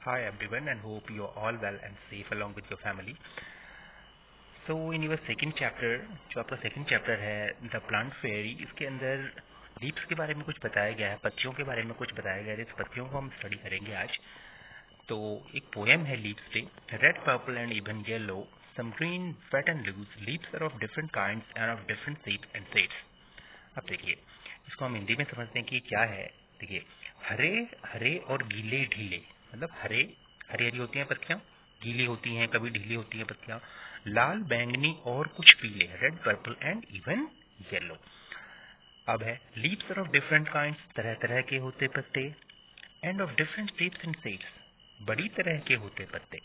Hi everyone, and hope you are all well and safe along with your family. So in your second chapter, जो आपका second chapter है The Plant Fairy, इसके अंदर leaves के बारे में कुछ बताया गया है, पत्तियों के बारे में कुछ बताया गया है. इस पत्तियों को हम स्टडी करेंगे आज. तो एक पोएम है लीव्स पे. Red, purple and even yellow, some green, wet and loose, leaves are of different kinds and of different shapes and shades. अब देखिए, इसको हम हिंदी में समझते हैं कि क्या है. देखिए, हरे हरे और गीले ढीले, मतलब हरे हरी हरी होती हैं पत्तियां, गीली होती हैं, कभी ढीली होती हैं पत्तियां, लाल, बैंगनी और कुछ पीले, red, purple and even yellow. अब है leaves are of different kinds, तरह तरह के होते पत्ते, and of different shapes and shades, बड़ी तरह के होते पत्ते.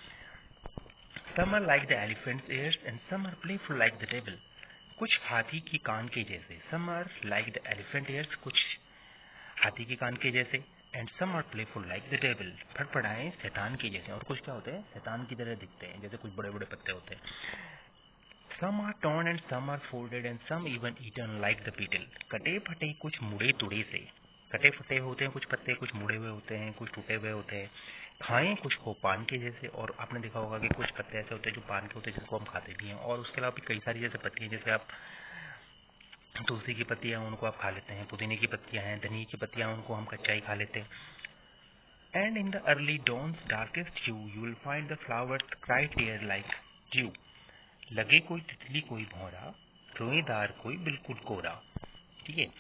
Some are like the elephant's ears and some are playful like the devil. कुछ हाथी की कान के जैसे. Some are like the elephant ears, कुछ हाथी के कान के जैसे. And some are playful like the devil. फड़फड़ाएं शैतान के जैसे. और कुछ क्या होते हैं, शैतान की तरह दिखते हैं, जैसे कुछ बड़े बड़े पत्ते होते हैं. Some are torn and some are folded and some even eaten like the beetle. कटे फटे कुछ मुड़े तुड़े से. कटे फटे होते हैं कुछ पत्ते, कुछ मुड़े हुए होते हैं, कुछ टूटे हुए होते हैं. खाएं कुछ को पान के जैसे. और आपने देखा होगा कि कुछ पत्ते ऐसे होते हैं जो पान के होते हैं, जिसको हम खाते भी हैं. और उसके अलावा भी कई सारी जैसे पत्ती हैं, जैसे आप तुलसी की पत्तियां उनको आप खा लेते हैं, पुदीने की पत्तियां हैं, धनिया की पत्तियां, उनको हम कच्चा ही खा लेते हैं. And in the early dawn's darkest hue you will find the flowers right here like dew. लगे कोई तितली कोई भौरा, रोएदार कोई बिल्कुल कोरा. ठीक है.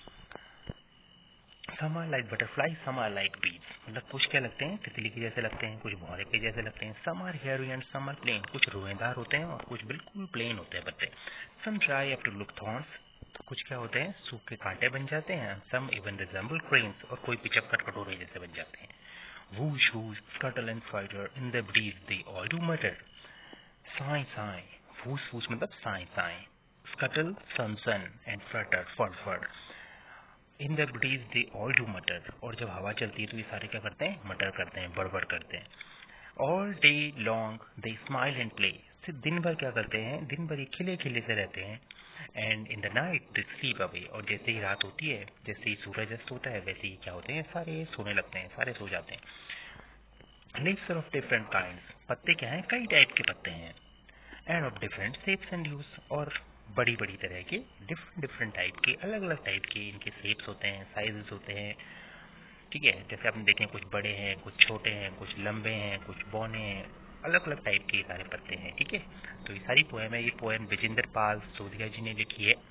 Some are like butterflies, some are like bees. मतलब कुछ क्या लगते हैं, तितली के जैसे लगते हैं, कुछ भौरे के जैसे लगते हैं. Some are hairy and some are plain. कुछ रोएदार होते हैं और कुछ बिल्कुल प्लेन होते हैं पत्ते. Some dry up to look thorns. कुछ क्या होते हैं, सूख के कांटे बन जाते हैं. Some even resemble cranes. और कोई पिचक कटोरे जैसे बन जाते हैं. Whoosh whoosh, scuttle and flutter, in the breeze they all do mutter. Sigh sigh, whoosh whoosh मतलब sigh sigh. Scuttle, sun sun, and flutter, fur fur. In the breeze they all do mutter. और जब हवा चलती है तो ये सारे क्या करते हैं, मटर करते हैं, बड़बड़ करते हैं. All day long they smile and play. दिन भर क्या करते हैं, दिन भर ये खिले खिले से रहते हैं. And in the night they sleep away. और जैसे ही रात होती है, जैसे ही सूरज अस्त होता है, वैसे ही क्या होते हैं, सारे सोने लगते हैं, सारे सो जाते हैं. लीव्स ऑफ डिफरेंट काइंड्स, पत्ते क्या हैं, कई टाइप के पत्ते हैं. And of different shapes and hues, और बड़ी बड़ी तरह के डिफरेंट डिफरेंट टाइप के, अलग अलग टाइप के इनके शेप्स होते हैं, साइजेस होते हैं. ठीक है. जैसे आपने देखें, कुछ बड़े हैं, कुछ छोटे हैं, कुछ लंबे हैं, कुछ बौने हैं, अलग अलग टाइप के सारे पत्ते हैं. ठीक है. तो ये सारी पोएम है, ये पोएम विजेंद्र पाल सोधिया जी ने लिखी है.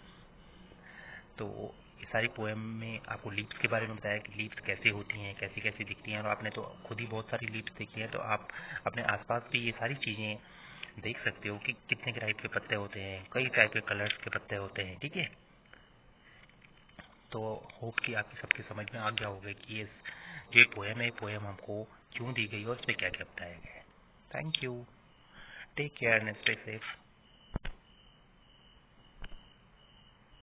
तो ये सारी पोएम में आपको लीव्स के बारे में बताया कि लीव्स कैसे होती हैं, कैसी कैसी दिखती हैं. और आपने तो खुद ही बहुत सारी लीव्स देखी हैं, तो आप अपने आसपास भी ये सारी चीज़ें देख सकते हो कि कितने टाइप के पत्ते होते हैं, कई टाइप के कलर्स के पत्ते होते हैं. ठीक है. तो होप कि आपकी सबकी समझ में आ गया होगा कि ये पोएम है, पोएम हमको क्यों दी गई और उस पर क्या क्या बताया गया है. Thank you. Take care and stay safe.